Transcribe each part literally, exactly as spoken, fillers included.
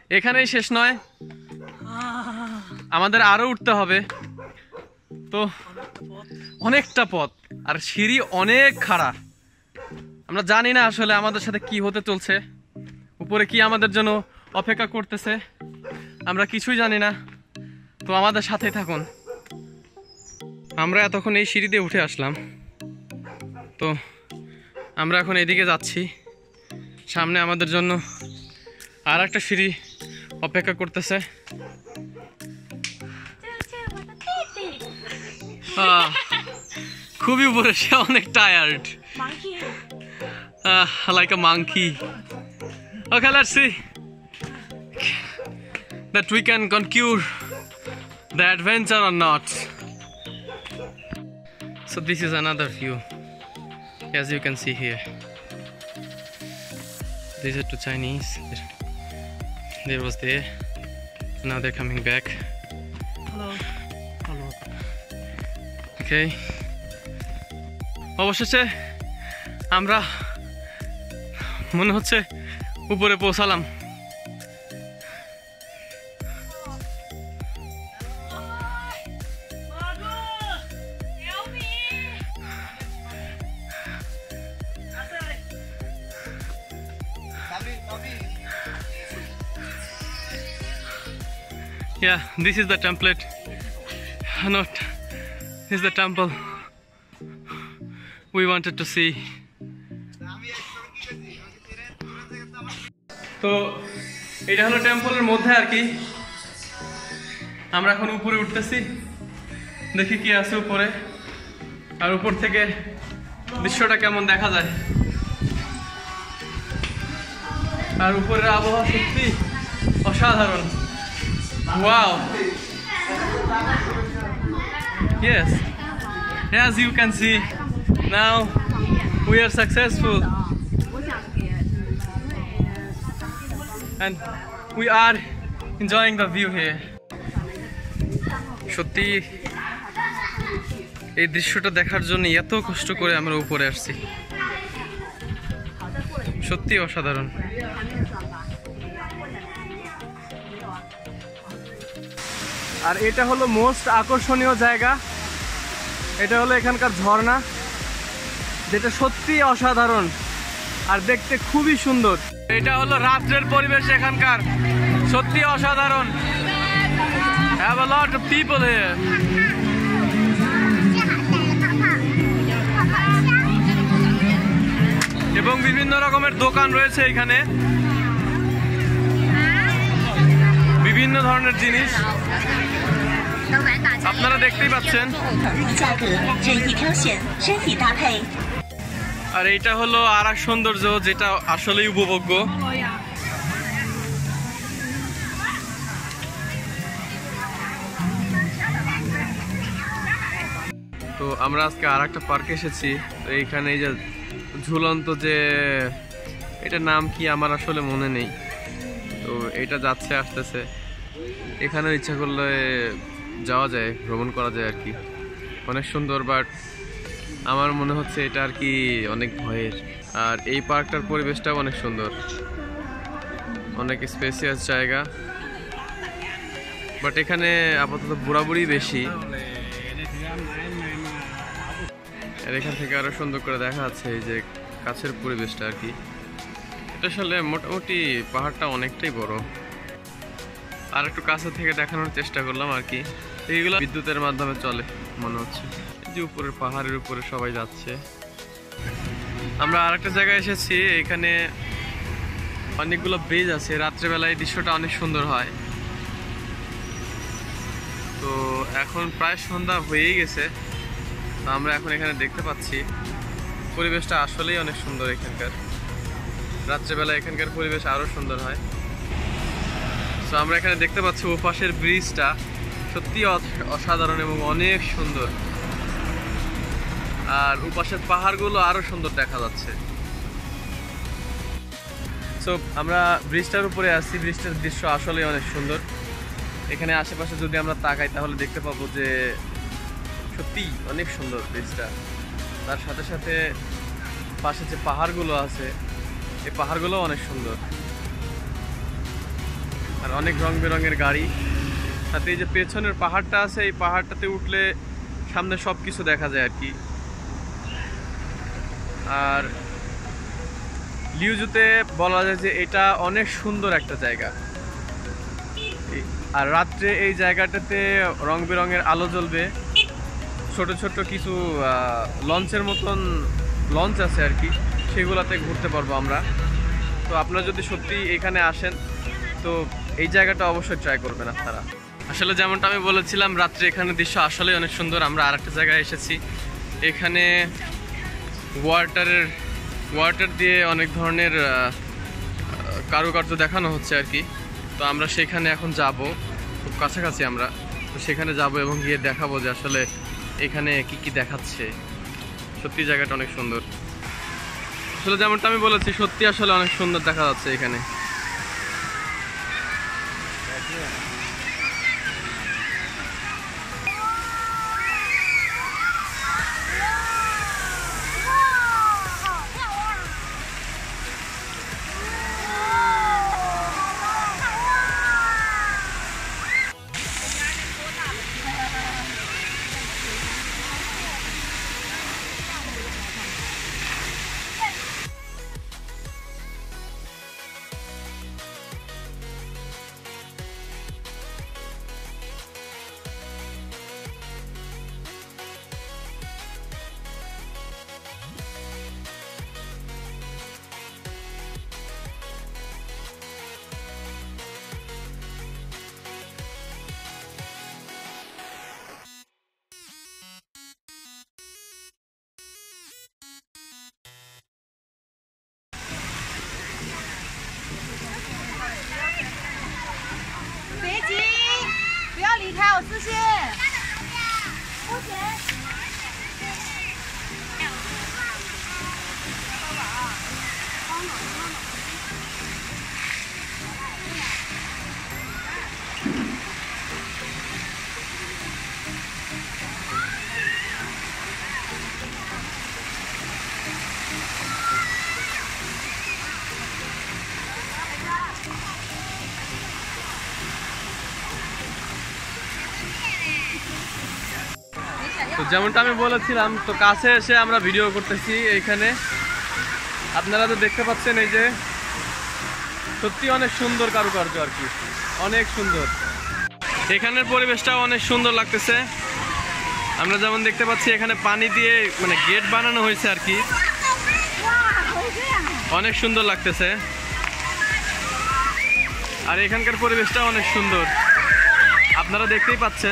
এখানেই শেষ নয়, আমাদের আরো উঠতে হবে। তো অনেকটা পথ, আর সিঁড়ি অনেক খাড়া। আমরা জানি না আসলে আমাদের সাথে কি হতে চলছে, উপরে কি আমাদের জন্য অপেক্ষা করতেছে, আমরা কিছুই জানি না। তো আমাদের সাথেই থাকুন। আমরা এতক্ষণ এই সিঁড়ি দিয়ে উঠে আসলাম, তো আমরা এখন এদিকে যাচ্ছি। সামনে আমাদের জন্য আর একটা সিঁড়ি অপেক্ষা করতেছে। খুবই উপরে, সে অনেক tired, like a monkey. Okay, let's see that we can conclude the adventure or not. So this is another view, as you can see here. These are two Chinese. There was there. Now they're coming back. Hello. Hello. Okay. অবশেষে আমরা মনে হচ্ছে উপরে পৌঁছালাম। Yeah, this is the template. Not this is the temple we wanted to see. তো এটা হলো টেম্পলের মধ্যে আর কি। আমরা এখন উপরে উঠতেছি, দেখি কি আছে উপরে, আর উপর থেকে দৃশ্যটা কেমন দেখা যায়। আর উপরের আবহাওয়া সত্যি অসাধারণ। Wow. Yes, as you can see, now we are successful and we are enjoying the view here. সত্যি এই দৃশ্যটা দেখার জন্য এত কষ্ট করে আমরা উপরে আসছি, সত্যি অসাধারণ। আর এটা হলো মোস্ট আকর্ষণীয় জায়গা, এটা হলো এখানকার ঝর্ণা, যেটা সত্যি অসাধারণ আর দেখতে খুবই সুন্দর। এটা হলো রাত্রের পরিবেশ এখানকার, সত্যি অসাধারণ। Have a lot of people here. এবং বিভিন্ন রকমের দোকান রয়েছে এখানে, বিভিন্ন ধরনের জিনিস আপনারা দেখতেই পাচ্ছেন। আর এইটা হলো আর এক সৌন্দর্য, যেটা আসলেই উপভোগ্য। তো আমরা আজকে আর একটা পার্কে এসেছি। তো এইখানে এই যে ঝুলন্ত, যে এটার নাম কি আমার আসলে মনে নেই, তো এটা যাচ্ছে আসতেছে। এখানে ইচ্ছা করলে যাওয়া যায়, ভ্রমণ করা যায় আর কি, অনেক সুন্দর। বাট আমার মনে হচ্ছে এটা আর কি অনেক ভয়ের। আর এই পার্কটার পরিবেশটাও অনেক সুন্দর, অনেক স্পেসিয়াস জায়গা। বাট এখানে আপাতত বুড়াবুড়ি বেশি, আর এখান থেকে আরো সুন্দর করে দেখা যাচ্ছে এই যে কাছের পরিবেশটা আর কি। এটা আসলে মোটামুটি পাহাড়টা অনেকটাই বড়। আর একটু কাছে থেকে দেখানোর চেষ্টা করলাম আর কি। এইগুলো বিদ্যুতের মাধ্যমে চলে মনে হচ্ছে। এই যে উপরের পাহাড়ের উপরে সবাই যাচ্ছে। আমরা আর একটা জায়গায় এসেছি, এখানে অনেকগুলো ব্রিজ আছে, রাত্রেবেলায় এই দৃশ্যটা অনেক সুন্দর হয়। তো এখন প্রায় সন্ধ্যা হয়েই গেছে, তো আমরা এখন এখানে দেখতে পাচ্ছি পরিবেশটা আসলেই অনেক সুন্দর এখানকার। রাত্রেবেলা এখানকার পরিবেশ আরো সুন্দর হয়। তো আমরা এখানে দেখতে পাচ্ছি ওপাশের ব্রিজটা সত্যি অসাধারণ এবং অনেক সুন্দর, আর ওপাশের পাহাড়গুলো আরো সুন্দর দেখা যাচ্ছে। তো আমরা ব্রিজটার উপরে আছি, ব্রিজটার দৃশ্য আসলে অনেক সুন্দর। এখানে আশেপাশে যদি আমরা তাকাই তাহলে দেখতে পাবো যে সত্যি অনেক সুন্দর ব্রিজটা। তার সাথে সাথে পাশে যে পাহাড়গুলো আছে, এই পাহাড়গুলো অনেক সুন্দর। আর অনেক রং বেরঙের গাড়ি। সাথে এই যে পেছনের পাহাড়টা আছে, এই পাহাড়টাতে উঠলে সামনে সব কিছু দেখা যায় আর কি। আর লিউজুতে বলা যায় যে এটা অনেক সুন্দর একটা জায়গা। আর রাত্রে এই জায়গাটাতে রং বেরঙের আলো জ্বলবে, ছোট ছোট কিছু লঞ্চের মতন লঞ্চ আছে আর কি, সেগুলোতে ঘুরতে পারবো আমরা। তো আপনারা যদি সত্যি এখানে আসেন তো এই জায়গাটা অবশ্যই ট্রাই করবেন আপনারা। আসলে যেমনটা আমি বলেছিলাম, রাত্রে এখানে দৃশ্য আসলে অনেক সুন্দর। আমরা আরেকটা জায়গায় এসেছি, এখানে ওয়াটারের ওয়াটার দিয়ে অনেক ধরনের কারুকার্য দেখানো হচ্ছে আর কি। তো আমরা সেখানে এখন যাব, খুব কাছাকাছি আমরা, তো সেখানে যাব এবং গিয়ে দেখাবো যে আসলে এখানে কি কি দেখাচ্ছে। সত্যি জায়গাটা অনেক সুন্দর। আসলে যেমনটা আমি বলেছি, সত্যি আসলে অনেক সুন্দর দেখা যাচ্ছে এখানে। তো যেমনটা আমি বলেছিলাম, তো কাছে এসে আমরা ভিডিও করতেছি এইখানে। আপনারা তো দেখতে পাচ্ছেন, এই যে সত্যি অনেক সুন্দর কারুকার্য আর কি, অনেক সুন্দর। এখানের পরিবেশটাও অনেক সুন্দর লাগতেছে। আমরা যেমন দেখতে পাচ্ছি এখানে পানি দিয়ে মানে গেট বানানো হয়েছে আর কি, অনেক সুন্দর লাগতেছে। আর এখানকার পরিবেশটাও অনেক সুন্দর, আপনারা দেখতেই পাচ্ছেন।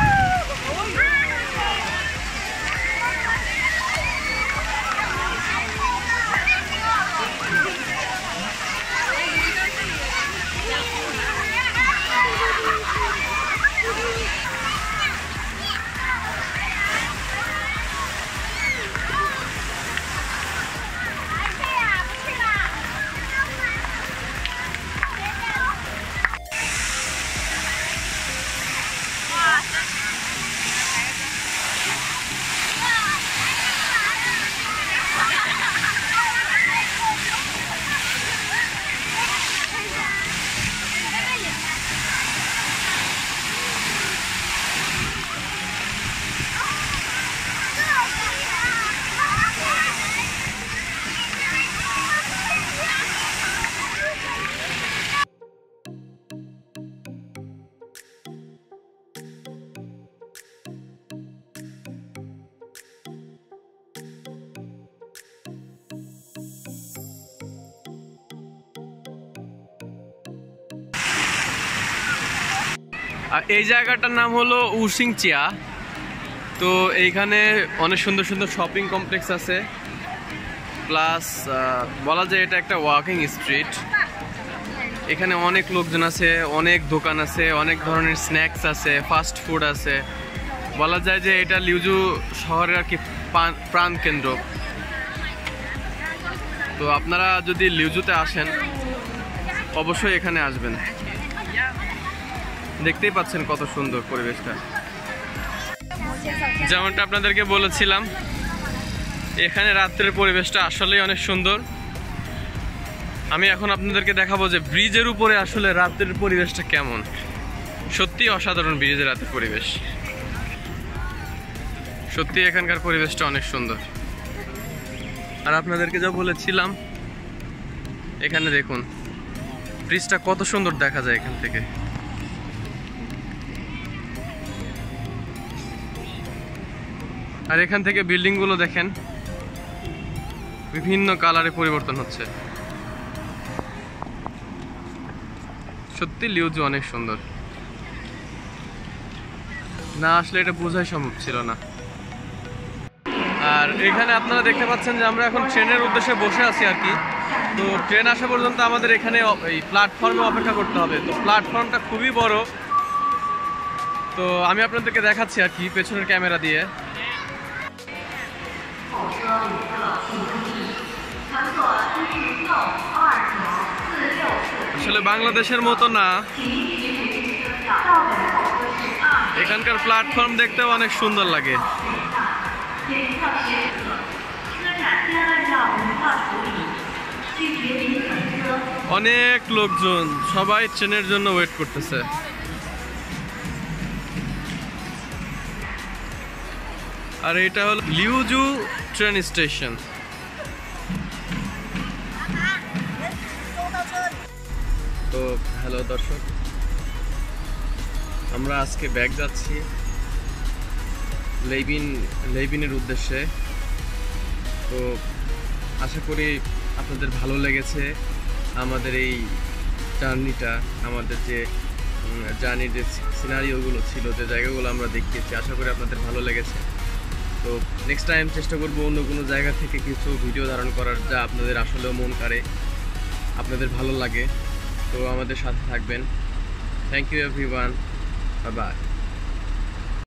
আর এই জায়গাটার নাম হলো উসিংচিয়া। তো এইখানে অনেক সুন্দর সুন্দর শপিং কমপ্লেক্স আছে, প্লাস বলা যায় এটা একটা ওয়াকিং স্ট্রিট। এখানে অনেক লোকজন আছে, অনেক দোকান আছে, অনেক ধরনের স্ন্যাক্স আছে, ফাস্ট ফুড আছে। বলা যায় যে এটা লিউজু শহরের আর কি প্রাণ কেন্দ্র। তো আপনারা যদি লিউজুতে আসেন অবশ্যই এখানে আসবেন। দেখতেই পাচ্ছেন কত সুন্দর পরিবেশটা। যেমনটা আপনাদেরকে বলেছিলাম, এখানে রাত্রের পরিবেশটা আসলেই অনেক সুন্দর। আমি এখন আপনাদেরকে দেখাবো যে ব্রিজের উপরে আসলে রাতের পরিবেশটা কেমন। সত্যি অসাধারণ ব্রিজের রাতের পরিবেশ, সত্যি এখানকার পরিবেশটা অনেক সুন্দর। আর আপনাদেরকে যা বলেছিলাম, এখানে দেখুন ব্রিজটা কত সুন্দর দেখা যায় এখান থেকে। আর এখান থেকে বিল্ডিং গুলো দেখেন বিভিন্ন কালারে পরিবর্তন হচ্ছে। সত্যি লিউজু অনেক সুন্দর, না আসলে এটা বোঝাই সম্ভব ছিল না। আর এখানে আপনারা দেখতে পাচ্ছেন যে আমরা এখন ট্রেনের উদ্দেশ্যে বসে আছি আর কি। তো ট্রেন আসা পর্যন্ত আমাদের এখানে এই প্ল্যাটফর্মে অপেক্ষা করতে হবে। তো প্ল্যাটফর্মটা খুবই বড়, তো আমি আপনাদেরকে দেখাচ্ছি আর কি পেছনের ক্যামেরা দিয়ে। আসলে বাংলাদেশের মতো না, এখানকার প্ল্যাটফর্ম দেখতেও অনেক সুন্দর লাগে। অনেক লোকজন, সবাই ট্রেনের জন্য ওয়েট করতেছে। আর এটা হলো লিউজু ট্রেন স্টেশন। তো হ্যালো দর্শক, আমরা আজকে ব্যাক যাচ্ছি লেইবিন লেইবিনের উদ্দেশ্যে। তো আশা করি আপনাদের ভালো লেগেছে আমাদের এই জার্নিটা, আমাদের যে জার্নির যে সিনারিওগুলো ছিল, যে জায়গাগুলো আমরা দেখিয়েছি, আশা করি আপনাদের ভালো লেগেছে। তো নেক্সট টাইম চেষ্টা করবো অন্য কোনো জায়গা থেকে কিছু ভিডিও ধারণ করার, যা আপনাদের আসলেও মন কাড়ে, আপনাদের ভালো লাগে। তো আমাদের সাথে থাকবেন। Thank you everyone, bye by.